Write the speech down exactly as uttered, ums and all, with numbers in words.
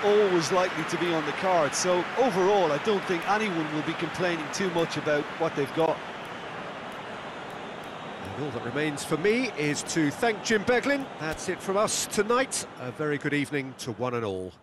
always likely to be on the card. So overall, I don't think anyone will be complaining too much about what they've got. And all that remains for me is to thank Jim Beglin. That's it from us tonight. A very good evening to one and all.